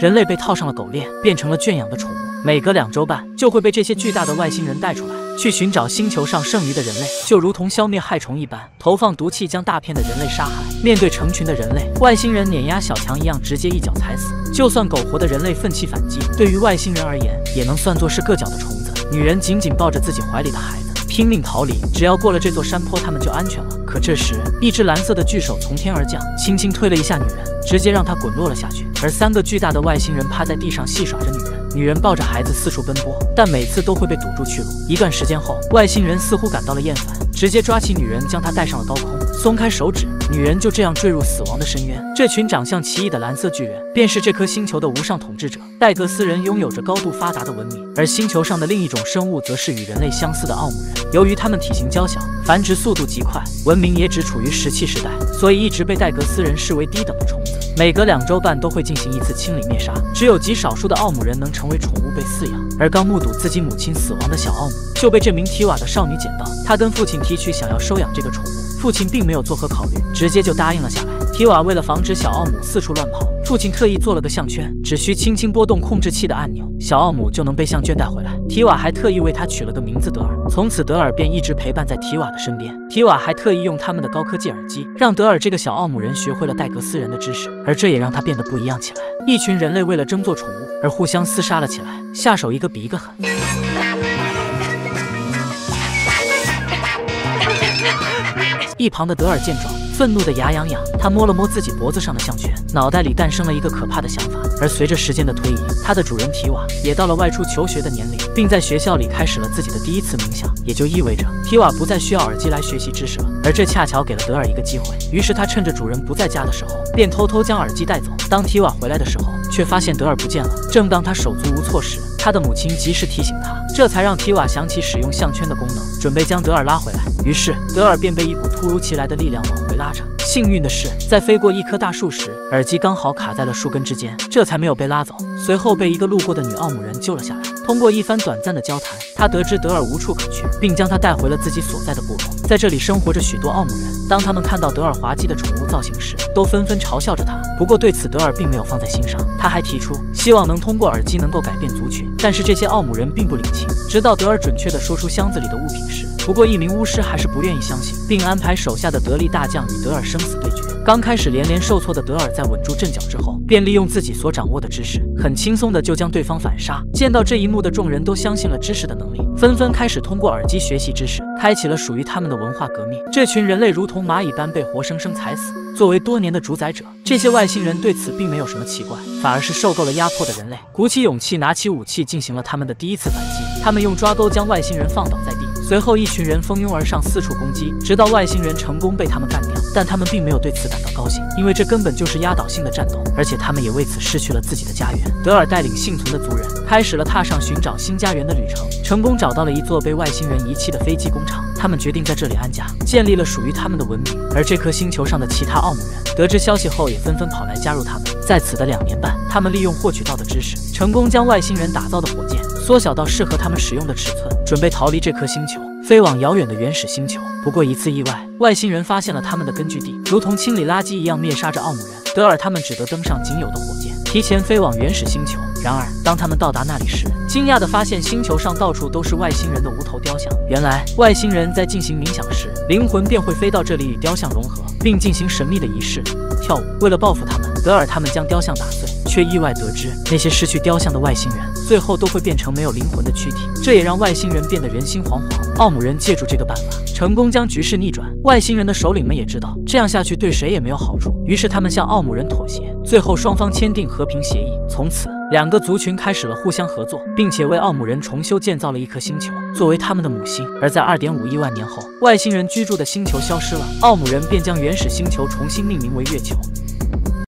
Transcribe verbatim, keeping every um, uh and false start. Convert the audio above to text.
人类被套上了狗链，变成了圈养的宠物。每隔两周半就会被这些巨大的外星人带出来，去寻找星球上剩余的人类，就如同消灭害虫一般，投放毒气将大片的人类杀害。面对成群的人类，外星人碾压小强一样，直接一脚踩死。就算苟活的人类奋起反击，对于外星人而言，也能算作是硌脚的虫子。女人紧紧抱着自己怀里的孩子，拼命逃离。只要过了这座山坡，他们就安全了。可这时，一只蓝色的巨手从天而降，轻轻推了一下女人，直接让她滚落了下去。而三个巨大的外星人趴在地上戏耍着女人。女人抱着孩子四处奔波，但每次都会被堵住去路。一段时间后，外星人似乎感到了厌烦，直接抓起女人，将她带上了高空，松开手指，女人就这样坠入死亡的深渊。这群长相奇异的蓝色巨人，便是这颗星球的无上统治者。戴格斯人拥有着高度发达的文明，而星球上的另一种生物则是与人类相似的奥姆人。由于他们体型娇小，繁殖速度极快，文明也只处于石器时代，所以一直被戴格斯人视为低等的虫子。每隔两周半都会进行一次清理灭杀，只有极少数的奥姆人能成为宠物被饲养。而刚目睹自己母亲死亡的小奥姆，就被这名提瓦的少女捡到。她跟父亲提取想要收养这个宠物，父亲并没有作何考虑，直接就答应了下来。提瓦为了防止小奥姆四处乱跑，父亲特意做了个项圈，只需轻轻拨动控制器的按钮，小奥姆就能被项圈带回来。提瓦还特意为他取了个名字德尔，从此德尔便一直陪伴在提瓦的身边。提瓦还特意用他们的高科技耳机，让德尔这个小奥姆人学会了戴格斯人的知识，而这也让他变得不一样起来。一群人类为了争做宠物而互相厮杀了起来，下手一个比一个狠。一旁的德尔见状，愤怒的牙痒痒，他摸了摸自己脖子上的项圈，脑袋里诞生了一个可怕的想法。而随着时间的推移，他的主人提瓦也到了外出求学的年龄，并在学校里开始了自己的第一次冥想，也就意味着提瓦不再需要耳机来学习知识了。而这恰巧给了德尔一个机会，于是他趁着主人不在家的时候，便偷偷将耳机带走。当提瓦回来的时候，却发现德尔不见了。正当他手足无措时，他的母亲及时提醒他，这才让提瓦想起使用项圈的功能，准备将德尔拉回来。于是德尔便被一股突如其来的力量往回拉着。幸运的是，在飞过一棵大树时，耳机刚好卡在了树根之间，这才没有被拉走。随后被一个路过的女奥姆人救了下来。通过一番短暂的交谈，他得知德尔无处可去，并将他带回了自己所在的部落。在这里生活着许多奥姆人，当他们看到德尔滑稽的宠物造型时，都纷纷嘲笑着他。不过对此德尔并没有放在心上，他还提出希望能通过耳机能够改变族群，但是这些奥姆人并不领情。直到德尔准确地说出箱子里的物品时，不过一名巫师还是不愿意相信，并安排手下的得力大将与德尔生死对决。刚开始连连受挫的德尔在稳住阵脚之后，便利用自己所掌握的知识，很轻松的就将对方反杀。见到这一幕的众人都相信了知识的能力，纷纷开始通过耳机学习知识，开启了属于他们的文化革命。这群人类如同蚂蚁般被活生生踩死。作为多年的主宰者，这些外星人对此并没有什么奇怪，反而是受够了压迫的人类，鼓起勇气拿起武器进行了他们的第一次反击。他们用抓钩将外星人放倒在地，随后一群人蜂拥而上，四处攻击，直到外星人成功被他们干掉。但他们并没有对此感到高兴，因为这根本就是压倒性的战斗，而且他们也为此失去了自己的家园。德尔带领幸存的族人开始了踏上寻找新家园的旅程，成功找到了一座被外星人遗弃的飞机工厂。他们决定在这里安家，建立了属于他们的文明。而这颗星球上的其他奥姆人得知消息后，也纷纷跑来加入他们。在此的两年半，他们利用获取到的知识，成功将外星人打造的火箭缩小到适合他们使用的尺寸，准备逃离这颗星球，飞往遥远的原始星球。不过一次意外，外星人发现了他们的根据地，如同清理垃圾一样灭杀着奥姆人。德尔他们只得登上仅有的火箭，提前飞往原始星球。然而当他们到达那里时，惊讶地发现星球上到处都是外星人的无头雕像。原来外星人在进行冥想时，灵魂便会飞到这里与雕像融合，并进行神秘的仪式跳舞。为了报复他们，德尔他们将雕像打碎，却意外得知那些失去雕像的外星人最后都会变成没有灵魂的躯体，这也让外星人变得人心惶惶。奥姆人借助这个办法，成功将局势逆转。外星人的首领们也知道这样下去对谁也没有好处，于是他们向奥姆人妥协，最后双方签订和平协议。从此两个族群开始了互相合作，并且为奥姆人重修建造了一颗星球作为他们的母星。而在 二点五亿万年后，外星人居住的星球消失了，奥姆人便将原始星球重新命名为月球。